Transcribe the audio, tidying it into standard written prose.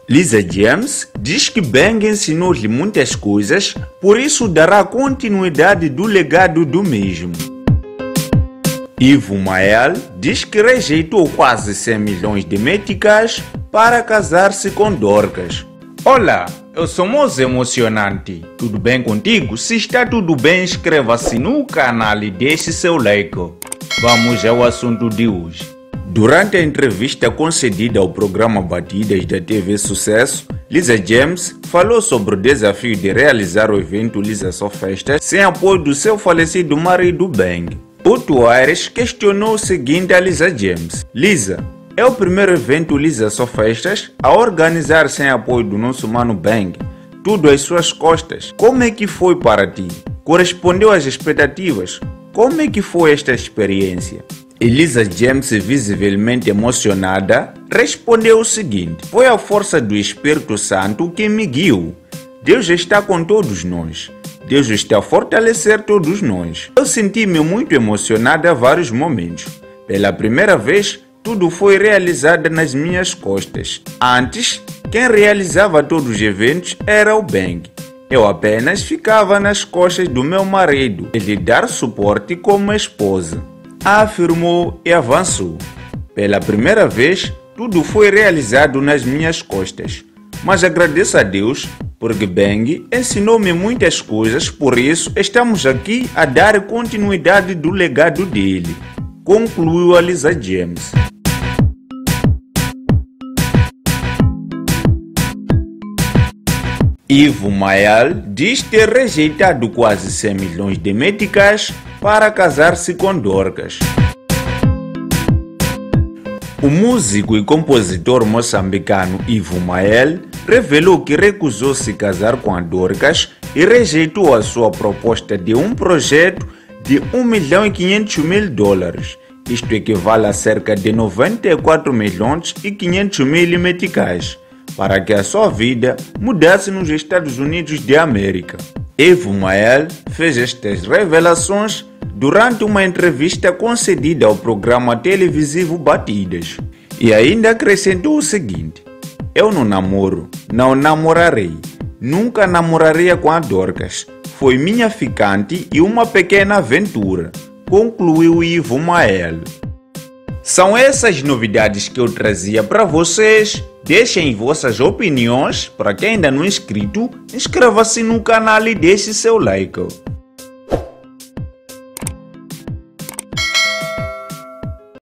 Lisa James diz que Bang ensinou-lhe muitas coisas, por isso dará continuidade do legado do mesmo. Ivo Mael diz que rejeitou quase 100 milhões de meticais para casar-se com Dorcas. Olá, eu sou Moço Emocionante. Tudo bem contigo? Se está tudo bem, inscreva-se no canal e deixe seu like. Vamos ao assunto de hoje. Durante a entrevista concedida ao programa Batidas da TV Sucesso, Lisa James falou sobre o desafio de realizar o evento Lisa Só Festas sem apoio do seu falecido marido Bang. Puto Aires questionou o seguinte a Lisa James: Lisa, é o primeiro evento Lisa Só Festas a organizar sem apoio do nosso mano Bang, tudo às suas costas. Como é que foi para ti? Correspondeu às expectativas? Como é que foi esta experiência? Lisa James, visivelmente emocionada, respondeu o seguinte: foi a força do Espírito Santo que me guiou. Deus está com todos nós. Deus está a fortalecer todos nós. Eu senti-me muito emocionada a vários momentos. Pela primeira vez, tudo foi realizado nas minhas costas. Antes, quem realizava todos os eventos era o Bang. Eu apenas ficava nas costas do meu marido e lhe dar suporte como esposa. Afirmou e avançou. Pela primeira vez, tudo foi realizado nas minhas costas. Mas agradeço a Deus, porque Bang ensinou-me muitas coisas, por isso estamos aqui a dar continuidade do legado dele. Concluiu a Lisa James. Ivo Mael diz ter rejeitado quase 100 milhões de meticais para casar-se com Dorcas. O músico e compositor moçambicano Ivo Mael revelou que recusou-se casar com a Dorcas e rejeitou a sua proposta de um projeto de $1.500.000. Isto equivale a cerca de 94.500.000 meticais, para que a sua vida mudasse nos Estados Unidos de América. Ivo Mael fez estas revelações durante uma entrevista concedida ao programa televisivo Batidas. E ainda acrescentou o seguinte: eu não namoro, não namorarei, nunca namoraria com a Dorcas. Foi minha ficante e uma pequena aventura, concluiu Ivo Mael. São essas novidades que eu trazia para vocês. Deixem vossas opiniões. Para quem ainda não é inscrito, inscreva-se no canal e deixe seu like.